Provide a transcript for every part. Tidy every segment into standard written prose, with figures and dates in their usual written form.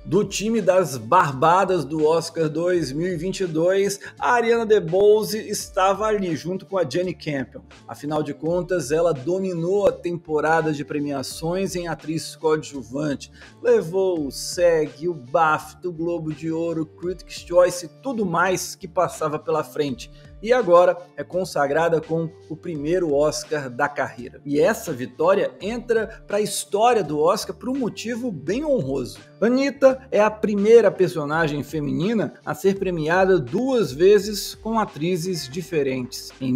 Do time das Barbadas do Oscar 2022, a Ariana DeBose estava ali junto com a Jenny Campion. Afinal de contas, ela dominou a temporada de premiações em atriz coadjuvante. Levou o SEG, o BAFTA, o Globo de Ouro, o Critics' Choice e tudo mais que passava pela frente. E agora é consagrada com o primeiro Oscar da carreira. E essa vitória entra para a história do Oscar por um motivo bem honroso. Anitta é a primeira personagem feminina a ser premiada 2 vezes com atrizes diferentes. Em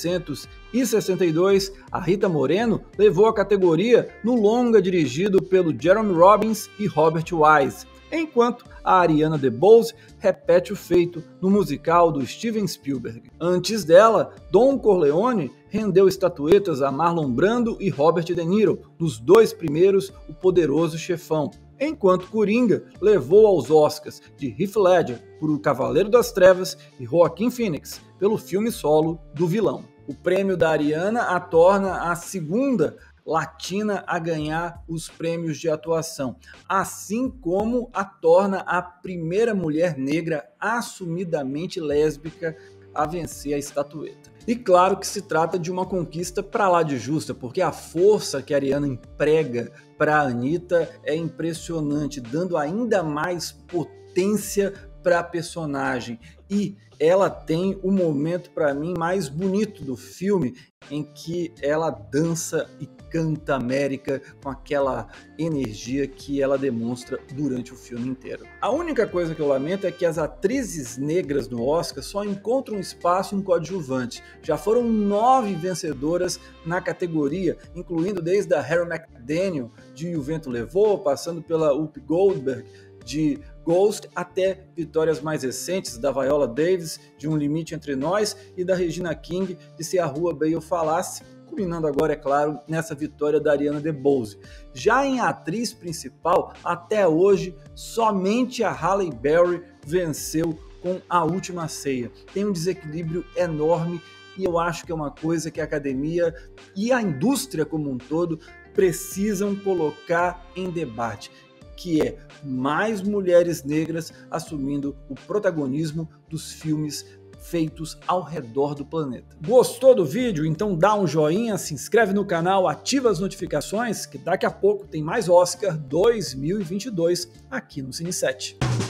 1962, a Rita Moreno levou a categoria no longa dirigido pelo Jeremy Robbins e Robert Wise, enquanto a Ariana DeBose repete o feito no musical do Steven Spielberg. Antes dela, Don Corleone rendeu estatuetas a Marlon Brando e Robert De Niro, nos 2 primeiros O Poderoso Chefão, enquanto Coringa levou aos Oscars de Heath Ledger por O Cavaleiro das Trevas e Joaquin Phoenix pelo filme solo do vilão. O prêmio da Ariana a torna a segunda latina a ganhar os prêmios de atuação, assim como a torna a primeira mulher negra assumidamente lésbica a vencer a estatueta. E claro que se trata de uma conquista para lá de justa, porque a força que a Ariana emprega para a Anitta é impressionante, dando ainda mais potência para a personagem. E ela tem o momento, para mim, mais bonito do filme, em que ela dança e canta América com aquela energia que ela demonstra durante o filme inteiro. A única coisa que eu lamento é que as atrizes negras no Oscar só encontram espaço em coadjuvante. Já foram 9 vencedoras na categoria, incluindo desde a Harry McDaniel de O Vento Levou, passando pela Whoopi Goldberg de Ghost, até vitórias mais recentes da Viola Davis de Um Limite Entre Nós e da Regina King de Se a Rua Bale Falasse, culminando agora, é claro, nessa vitória da Ariana DeBose. Já em atriz principal, até hoje, somente a Halle Berry venceu com A Última Ceia. Tem um desequilíbrio enorme e eu acho que é uma coisa que a academia e a indústria como um todo precisam colocar em debate, que é mais mulheres negras assumindo o protagonismo dos filmes feitos ao redor do planeta. Gostou do vídeo? Então dá um joinha, se inscreve no canal, ativa as notificações, que daqui a pouco tem mais Oscar 2022 aqui no Cine7.